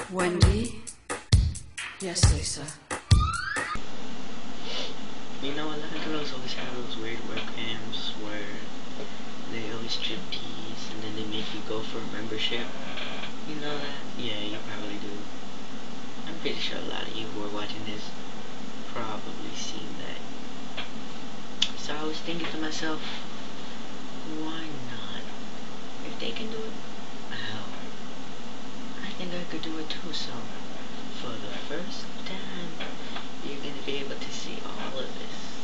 Wendy? Yes, Lisa. You know, a lot of girls always have those weird webcams where they always strip tease and then they make you go for a membership. You know that? Yeah, you probably do. I'm pretty sure a lot of you who are watching this probably seen that. So I was thinking to myself, why not? If they can do it, hell, I think I could do it too. So for the first time, you're gonna be able to see all of this.